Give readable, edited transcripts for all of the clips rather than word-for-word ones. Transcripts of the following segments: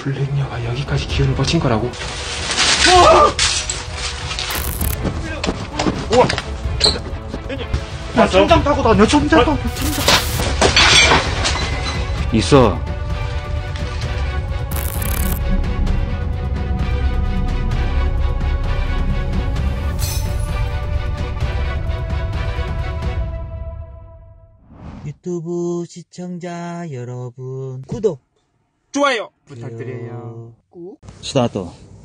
블랙녀가 여기까지 기운을 뻗친 거라고? 우와! 야, 천장 타고 다녀, 천장 타고, 천장. 있어. 유튜브 시청자 여러분, 구독, 좋아요 부탁드려요. 스타트.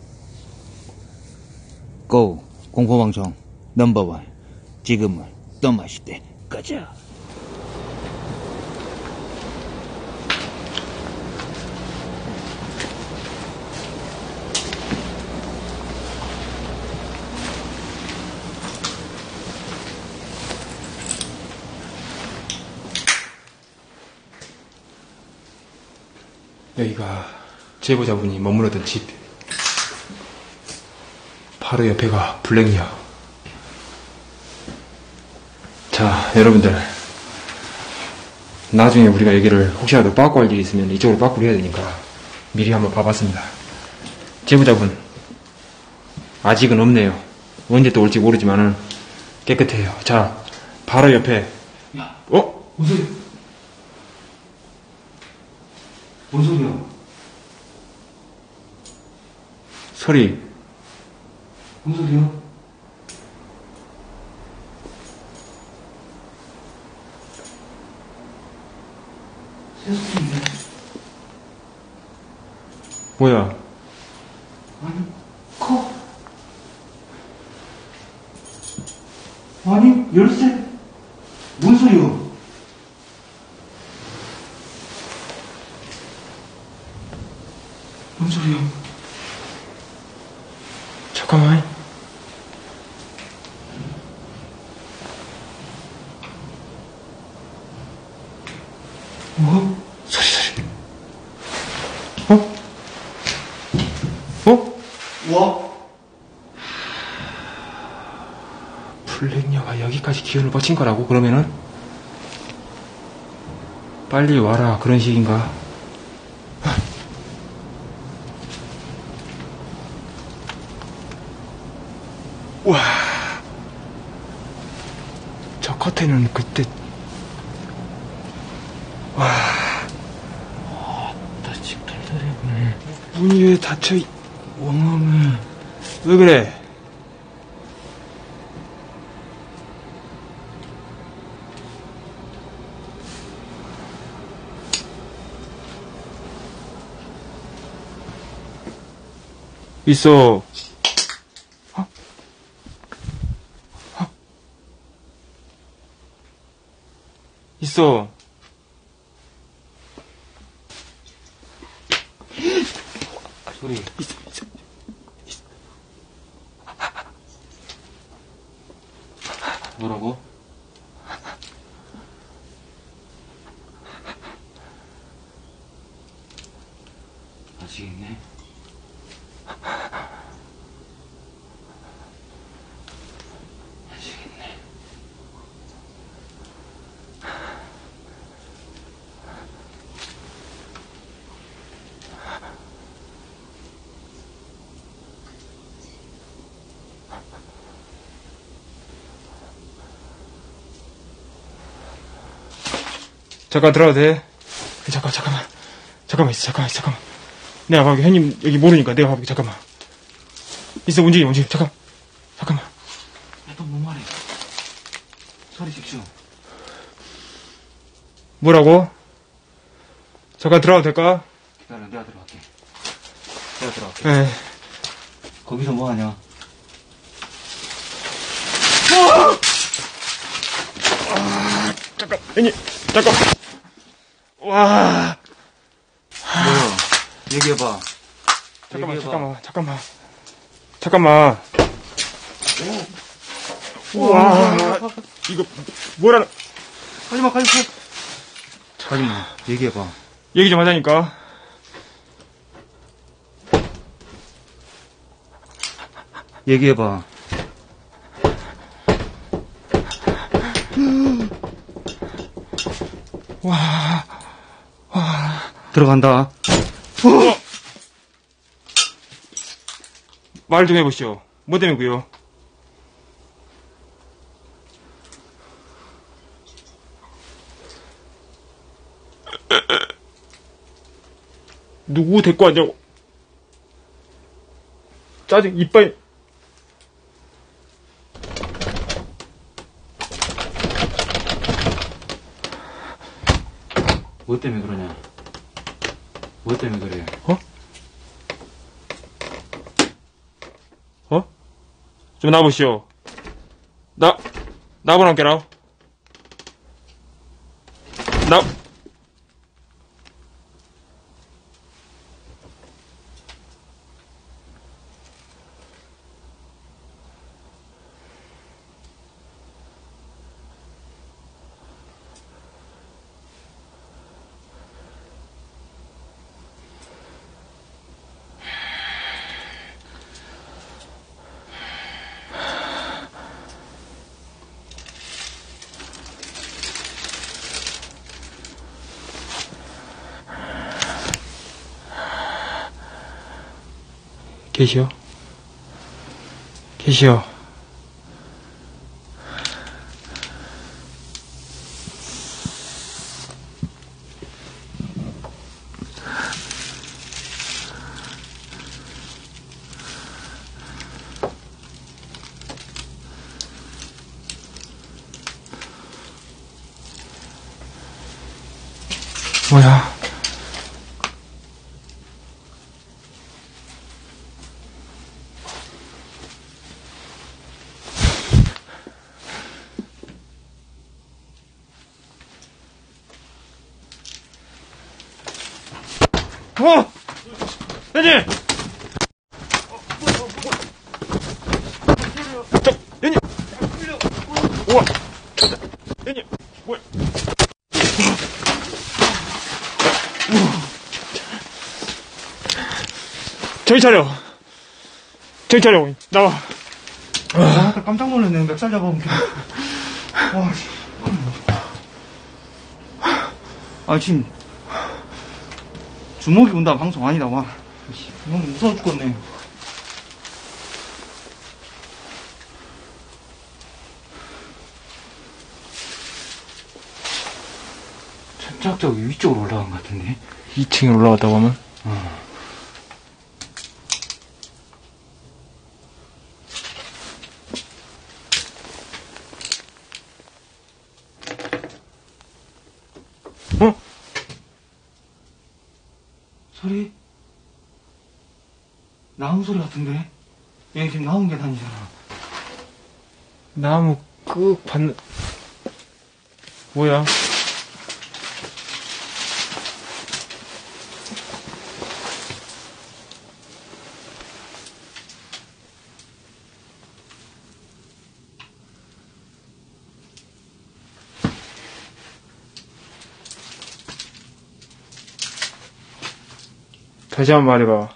고! 공포방송 넘버원. 지금은 또 맛있대. 가자. 여기가 제보자분이 머무르던 집. 바로 옆에가 블랙녀. 자, 여러분들, 나중에 우리가 여기를 혹시라도 빠꾸 할 일이 있으면 이쪽으로 빠꾸를 해야 되니까 미리 한번 봐봤습니다. 제보자분 아직은 없네요. 언제 또 올지 모르지만은 깨끗해요. 자, 바로 옆에. 어? 무슨 소리? 뭔 소리야? 소리. 뭔 소리야? 새소리인데? 뭐야? 아니, 커. 아니, 열쇠. 뭔 소리야? 뭔 소리야? 잠깐만. 뭐? 소리. 어? 어? 뭐? 블랙녀가 여기까지 기운을 뻗친 거라고? 그러면은? 빨리 와라, 그런 식인가? 와, 저 커튼은 그때, 와, 나 집 털털해. 문이 왜 닫혀, 엉엉해. 왜 그래? 있어. 있어. 소리. 있어. 뭐라고? 아직 있네. 잠깐 들어가도 돼? 잠깐만 있어. 내가 봐볼게. 형님 여기 모르니까 내가 봐볼게. 잠깐만. 있어, 움직임. 잠깐만. 야, 또 뭔 말해? 소리 직수. 뭐라고? 잠깐 들어가도 될까? 기다려, 내가 들어갈게. 네. 거기서 뭐 하냐? 잠깐, 형님, 잠깐. 와. 뭐야? 얘기해봐. 잠깐만. 와, 이거 뭐라는? 가지마. 하지마. 얘기해봐. 얘기 좀 하자니까. 얘기해봐. 와. 들어간다. 말 좀 해보시오. 뭐 때문이고요? 누구 데리고 왔냐고. 짜증 이빨. 뭐 때문에 그러냐? 뭐 때문에 그래? 좀 나보시오. 나보라 함께라. 계시오? 계시오? 뭐야? 형님! 형님! 우와! 형님! 뭐야? 정신 차려! 정신 차려! 나와! 아, 깜짝 놀랐네. 멱살 잡아본 게. 와, 지금 주먹이 온다 방송 아니다. 와, 너무 무서워 죽겠네. 천장적 위쪽으로 올라간 것 같은데? 2층에 올라갔다고 하면? 소리? 나무 소리 같은데? 여기 지금 나무 계단이잖아. 나무 끄 받는 뭐야? 다시 한 번 말해봐.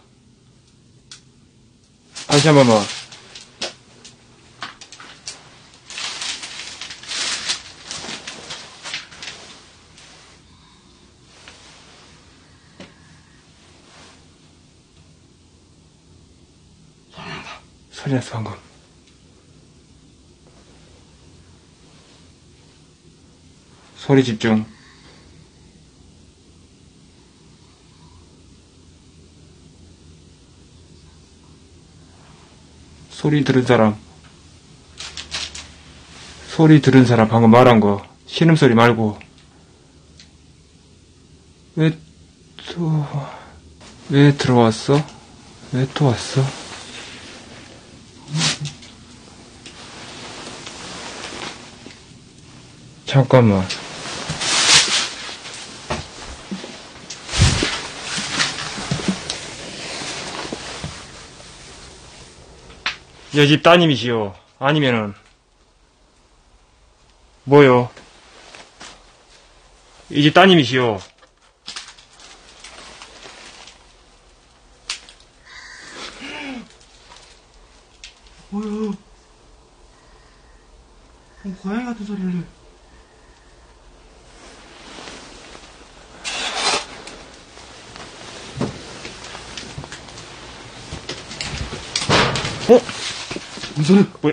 다시 한 번만. 소리 났어 방금. 소리 집중. 소리 들은 사람 방금 말한 거 신음소리 말고 왜 들어왔어? 왜 또 왔어? 잠깐만. 이 집 따님이시오? 아니면은 뭐요? 이 집 따님이시오? 뭐야? 고양이 같은 소리를 내. 무슨 소리? 뭐?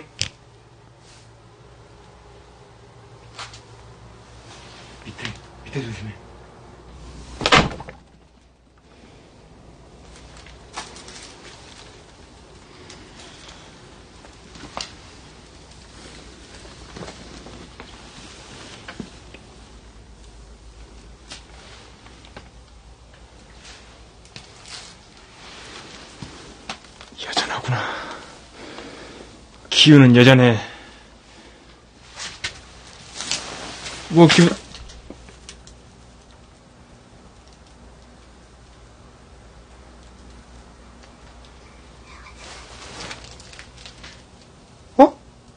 밑에 조심해. 여전하구나. 기운은 여전해. 뭐 기운... 어?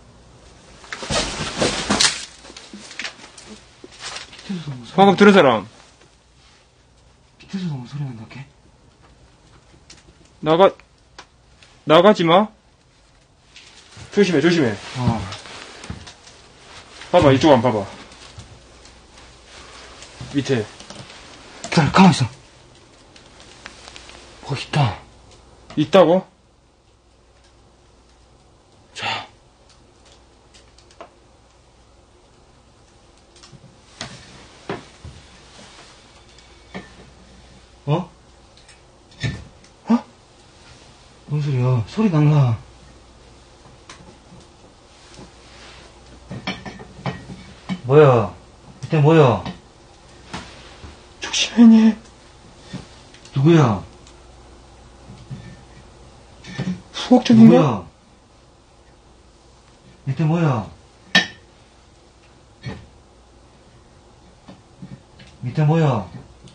방금 들은 사람. 밑에서 너무 소리 난다, 걔? 나가지 마. 조심해, 조심해. 봐봐, 이쪽 한번 봐봐. 밑에. 기다려, 가만있어. 뭐가 있다. 있다고? 자. 어? 어? 뭔 소리야? 소리 날라. 뭐야? 밑에 뭐야? 조심해. 누구야? 수국적인가? 누구야? 밑에 뭐야? 밑에 뭐야?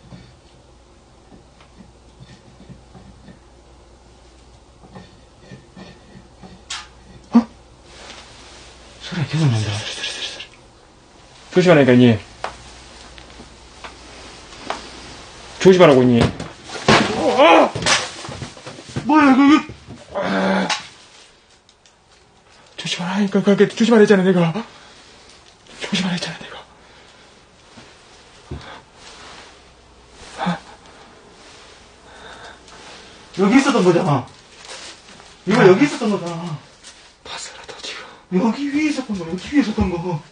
소리가 계속 난다. 조심하라니까, 니. 조심하라고, 니. 뭐야, 그게? 조심하라니까, 그렇게 조심하라 했잖아, 내가. 조심하라 했잖아, 내가. 여기 있었던 거잖아. 이거 여기 있었던 거잖아. 봤어라, 너 지금. 여기 위에 있었던 거, 여기 위에 있었던 거.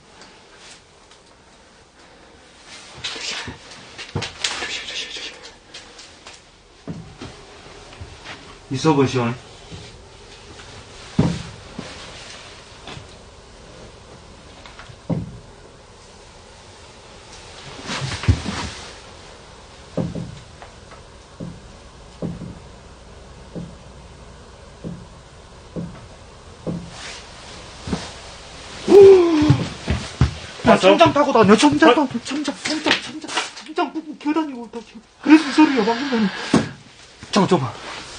조심해. 있어 보시오. 야, 천장 타고 다녀, 천장 보고 기어다니고, 그래서 이 소리야, 방금 전에. 잠깐, 줘봐.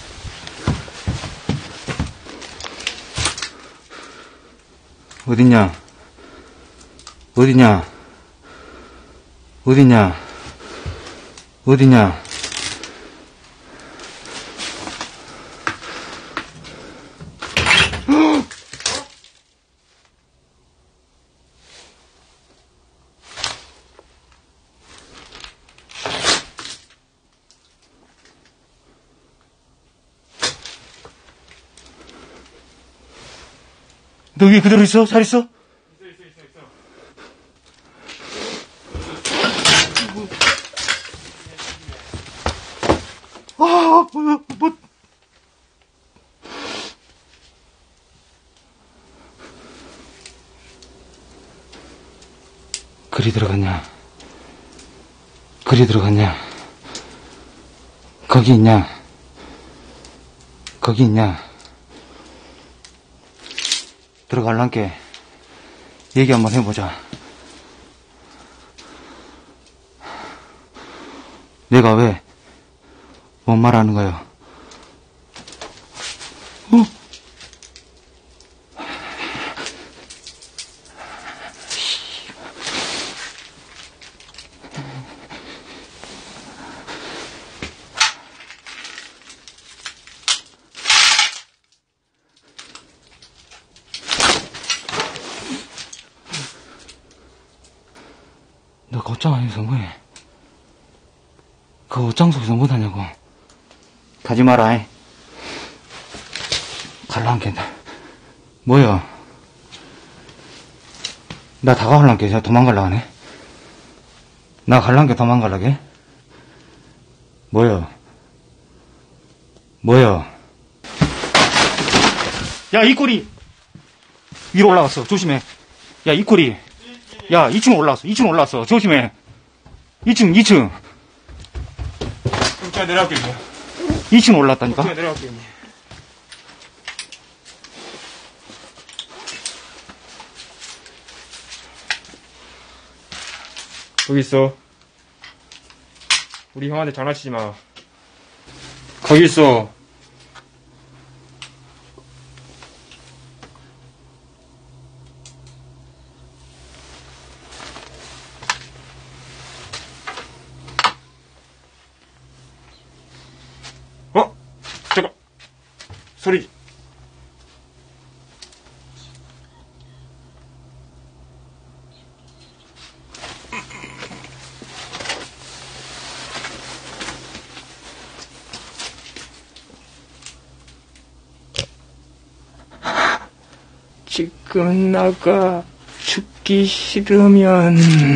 어딨냐? 너 위에 그대로 있어? 잘 있어? 있어. 아, 뭐. 그리 들어갔냐? 거기 있냐? 들어갈란께 얘기 한번 해보자. 내가 왜? 뭔 말하는 거야? 너 그 옷장 안에서 뭐해? 그 옷장 속에서 뭐 하냐고. 가지 마라. 갈란게. 뭐야? 나 다가갈란게. 도망갈라 하네. 나 갈란게 도망갈라게? 뭐야? 야, 이 꼬리! 위로 올라갔어. 조심해. 야, 이 꼬리. 야, 2층 올라왔어. 조심해. 2층. 제가 내려갈게요. 2층 올라왔다니까? 제가 내려갈게요. 거기 있어. 우리 형한테 장난치지 마. 거기 있어. 잠깐. 소리. 지금 나가 죽기 싫으면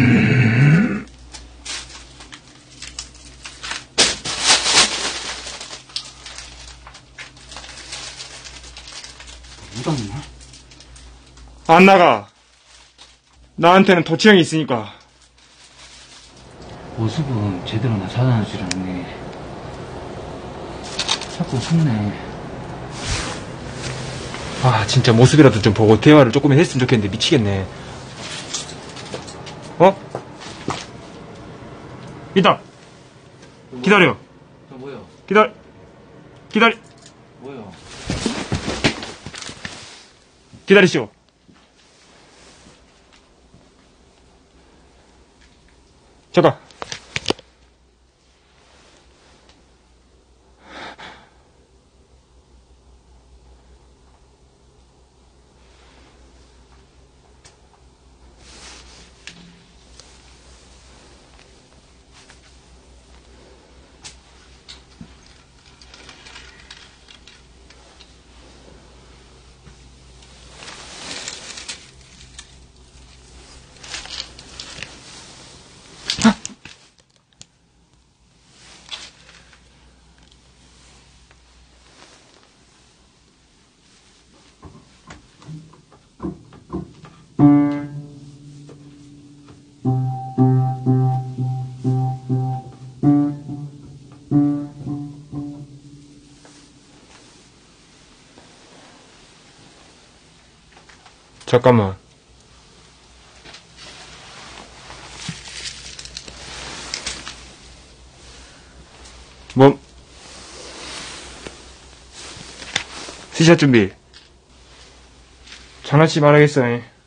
묻었나? 안 나가. 나한테는 도치형이 있으니까. 모습은 제대로 나타나질 않네. 자꾸 숨네. 아, 진짜 모습이라도 좀 보고 대화를 조금은 했으면 좋겠는데 미치겠네. 이따 기다려. 뭐야? 기다려. 뭐야? 기다리시오. 잠깐. 잠깐만. 스샷 준비. 장난치지 말아야겠어.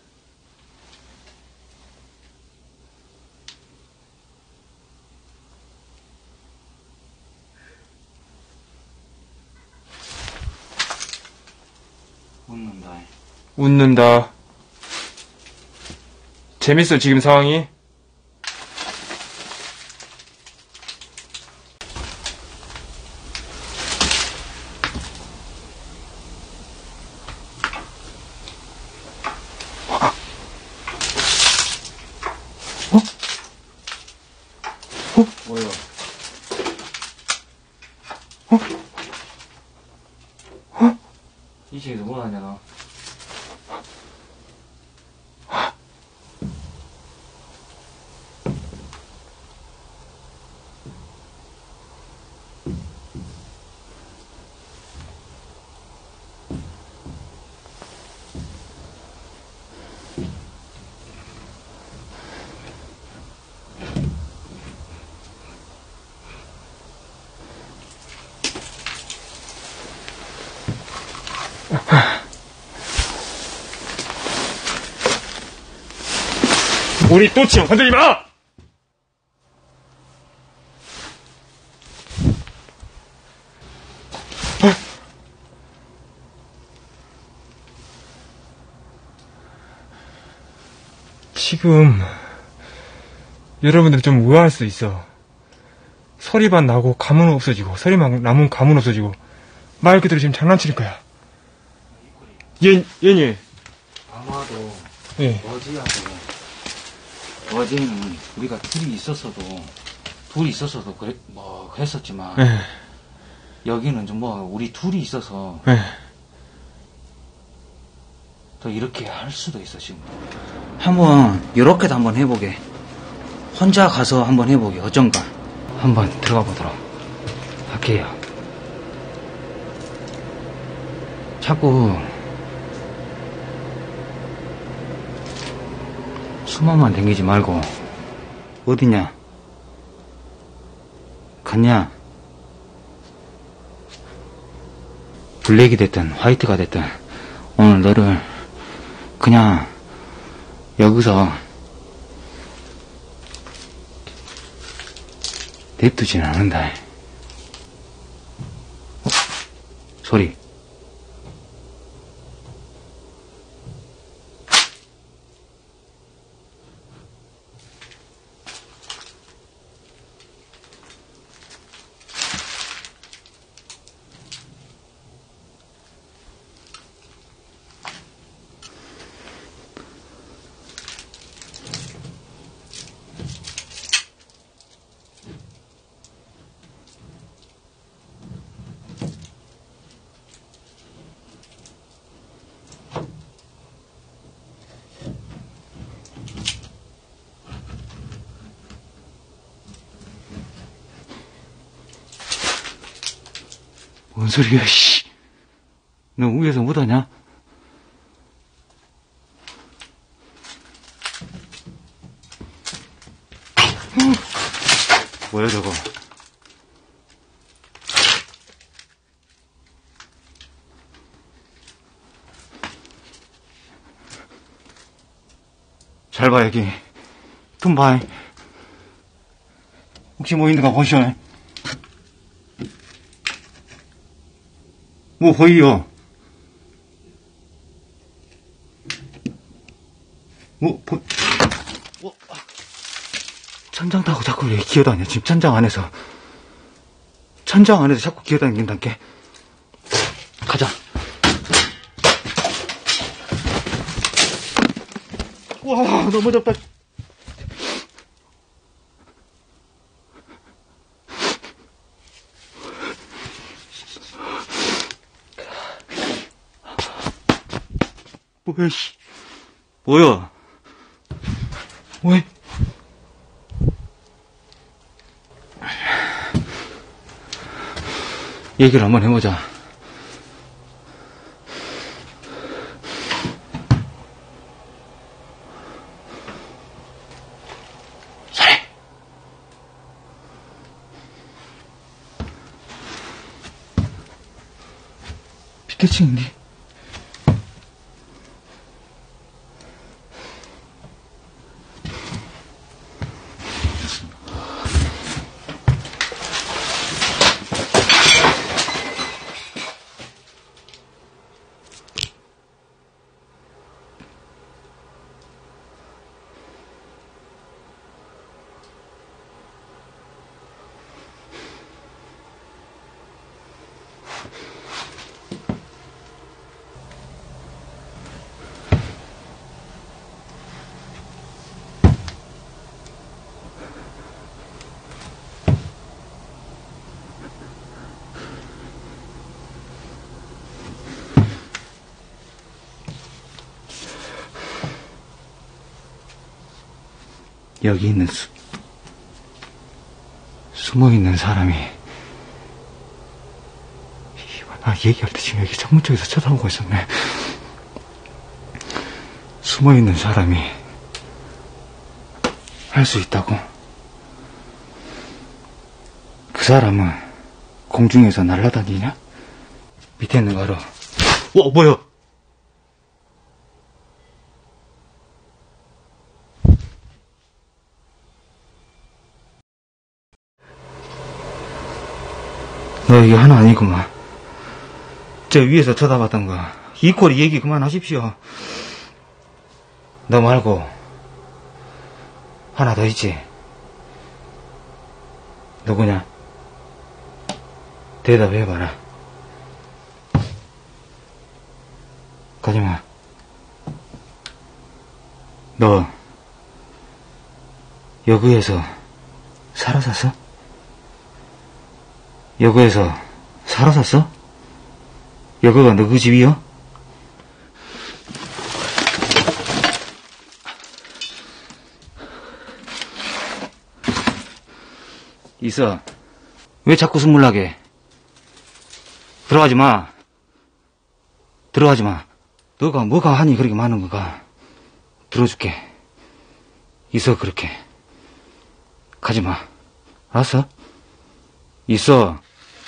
웃는다. 재밌어, 지금 상황이? 뭐야? 이 시기에 누구 하냐, 너? 우리 또치 형 건들지 마! 지금 여러분들 좀 의아할 수 있어. 소리만 나고 감은 없어지고, 소리만 나면 감은 없어지고, 말 그대로 지금 장난치는 거야. 예. 아마도 예. 어제는 우리가 둘이 있었어도 그래 뭐 했었지만 예. 여기는 좀 뭐 우리 둘이 있어서 예. 또 이렇게 할 수도 있어 지금. 한번 이렇게도 한번 해보게. 혼자 가서 한번 해보게. 어쩐가. 한번 들어가 보도록 할게요. 자꾸 수만만 댕기지 말고 어디냐? 갔냐? 블랙이 됐든 화이트가 됐든 오늘 너를 그냥 여기서 냅두진 않는다. 소리. 뭔 소리야, 씨. 너 위에서 못하냐? 뭐야, 저거. 잘 봐, 여기. 좀 봐. 혹시 뭐 있는가 보시오. 뭐 보이요? 천장 타고 자꾸 왜 기어다녀? 지금 천장 안에서 자꾸 기어다닌단께. 가자. 와, 너무 덥다. 뭐야, 씨. 뭐야? 왜? 얘기를 한번 해보자. 소리! 비켜치는데? 여기 있는 숨어있는 사람이, 나 얘기할 때 지금 여기 창문 쪽에서 쳐다보고 있었네. 숨어있는 사람이 할 수 있다고? 그 사람은 공중에서 날아다니냐? 밑에 있는 거 알아? 뭐야? 너 이게 하나 아니구만. 저 위에서 쳐다봤던 거. 이 꼴이 얘기 그만하십시오. 너 말고 하나 더 있지? 누구냐? 대답해봐라. 가지마. 너 여구에서 살아 샀어? 여구에서 살아 샀어? 여구가 너그 집이요? 있어. 왜 자꾸 숨물나게? 들어가지 마. 들어가지 마. 너가 뭐가 하니 그렇게 많은 거가. 들어줄게. 있어 그렇게. 가지 마. 알았어? 있어.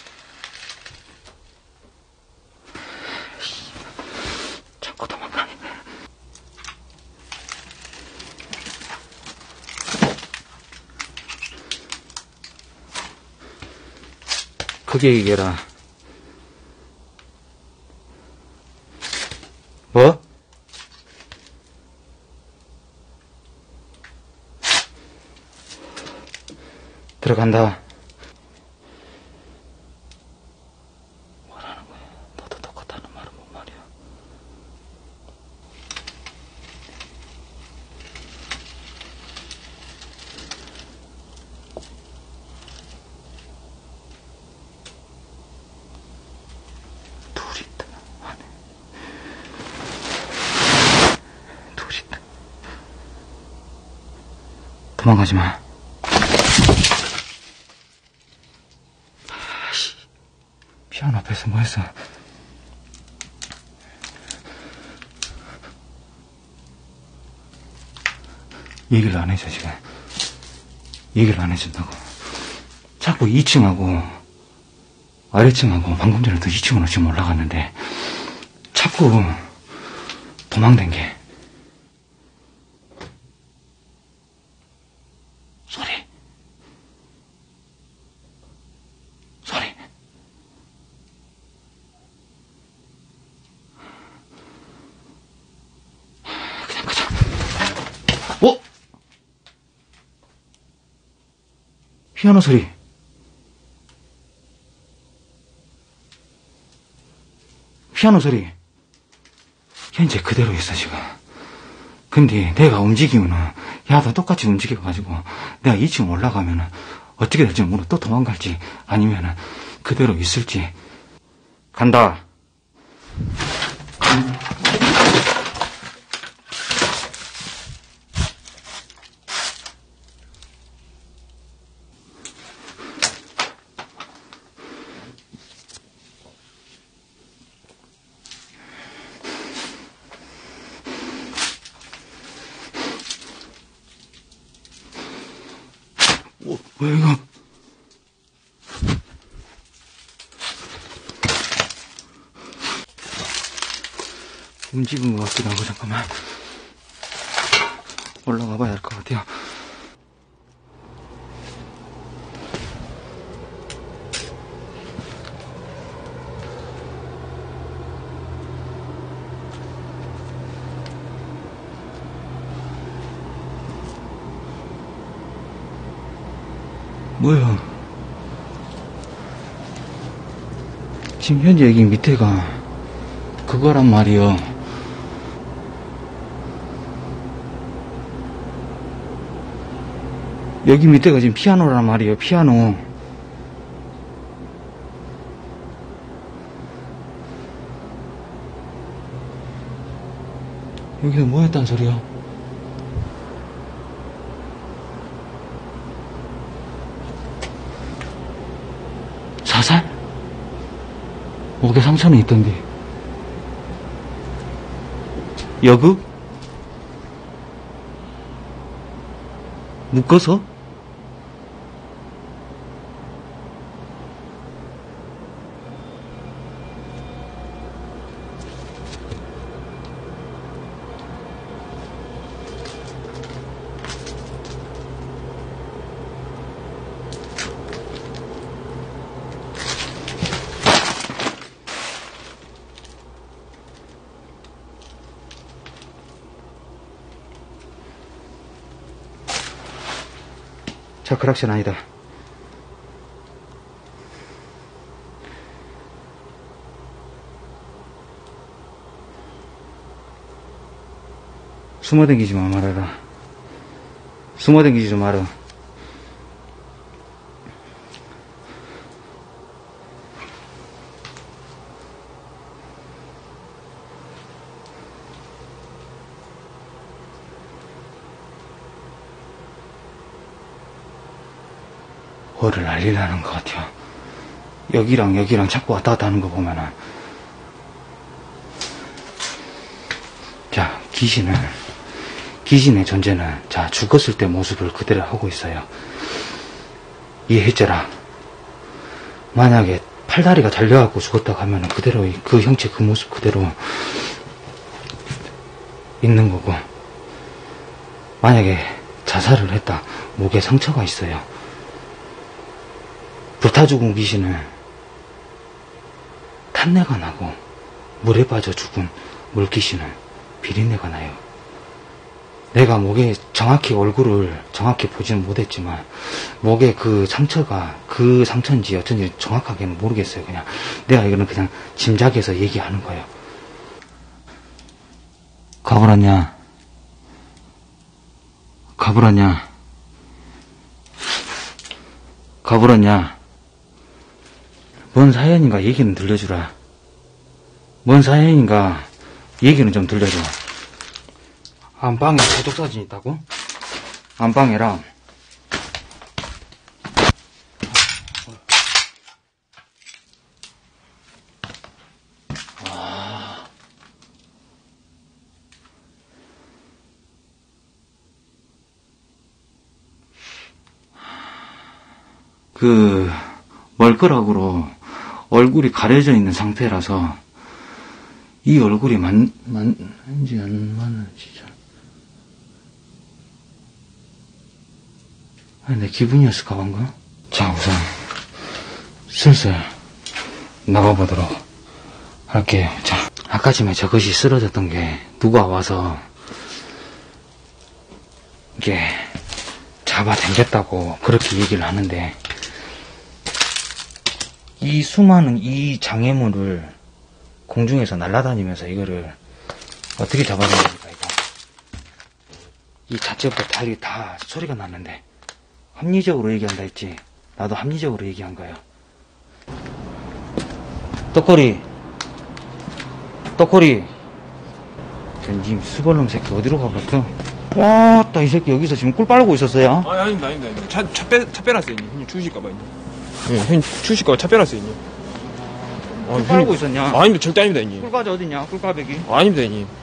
자꾸 도망가네. 크게 얘기해라. 뭐? 들어간다. 뭐라는 거야? 너도 똑같다는 말은 뭔 말이야? 둘이 있다. 안에. 둘이 있다. 도망가지 마. 피아노 앞에서 뭐 했어? 얘기를 안 해줘, 지금. 얘기를 안 해준다고. 자꾸 2층하고, 아래층하고, 방금 전에도 2층으로 지금 올라갔는데, 자꾸 도망된 게. 소리. 그냥 가자. 어? 피아노 소리. 피아노 소리. 현재 그대로 있어, 지금. 근데 내가 움직이면은, 야, 너 똑같이 움직여가지고, 내가 2층 올라가면은, 어떻게 될지 모르 또 도망갈지, 아니면은, 그대로 있을지. 간다. 왜 이거? 움직인 것 같기도 하고, 잠깐만. 올라가 봐야 할 것 같아요. 뭐야? 지금 현재 여기 밑에가 그거란 말이요. 여기 밑에가 지금 피아노란 말이에요. 피아노. 여기서 뭐 했단 소리야? 사살? 목에 상처는 있던데. 여극? 묶어서? 자크락션 아니다. 숨어댕기지만 말아라. 숨어댕기지 좀 마라. 뭐를 알리려는 것 같아요. 여기랑 여기랑 자꾸 왔다 갔다 하는 거 보면은. 자, 귀신의 존재는, 자, 죽었을 때 모습을 그대로 하고 있어요. 이해했잖아. 만약에 팔다리가 달려갖고 죽었다고 하면은 그대로, 그 형체, 그 모습 그대로 있는 거고. 만약에 자살을 했다. 목에 상처가 있어요. 불타 죽은 귀신은 탄내가 나고, 물에 빠져 죽은 물귀신은 비린내가 나요. 내가 목에 정확히 얼굴을 정확히 보지는 못했지만, 목에 그 상처가 그 상처인지 어쩐지 정확하게는 모르겠어요. 그냥 내가 이거는 그냥 짐작해서 얘기하는 거예요. 가버렸냐? 가버렸냐? 가버렸냐? 뭔 사연인가 얘기는 들려주라. 뭔 사연인가 얘기는 좀 들려줘. 안방에 가족사진 있다고? 안방에랑 그 멀끄락으로 얼굴이 가려져 있는 상태라서 이 얼굴이 만지 안 많아지죠. 내 기분이었을까 방금? 자, 우선 슬슬 나가보도록 할게요. 자, 아까 전에 저것이 쓰러졌던 게 누가 와서 이게 잡아당겼다고 그렇게 얘기를 하는데, 이 수많은 이 장애물을 공중에서 날아다니면서 이거를 어떻게 잡아당깁니까, 이거? 이 자체부터 다리 다 소리가 났는데, 합리적으로 얘기한다 했지. 나도 합리적으로 얘기한 거야. 떡거리. 님 수벌놈 새끼 어디로 가버렸어? 와따, 이 새끼 여기서 지금 꿀 빨고 있었어요? 아닙니다. 차 빼놨어요, 형님. 추우실까봐, 형님. 예, 형님, 추우실까봐 차 빼놨어요, 형님. 꿀 빨고 있었냐? 아닙니다. 절대 아닙니다, 형님. 꿀가지 어딨냐? 꿀가백이? 아닙니다, 형님.